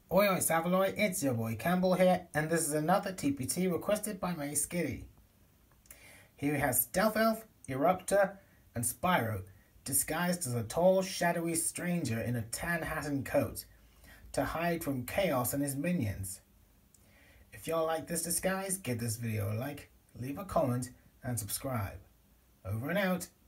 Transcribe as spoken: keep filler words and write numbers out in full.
Oi oi Savaloy, it's your boy Campbell here, and this is another T P T requested by May Skitty. Here we have Stealth Elf, Eruptor, and Spyro, disguised as a tall, shadowy stranger in a tan hat and coat, to hide from Chaos and his minions. If y'all like this disguise, give this video a like, leave a comment, and subscribe. Over and out.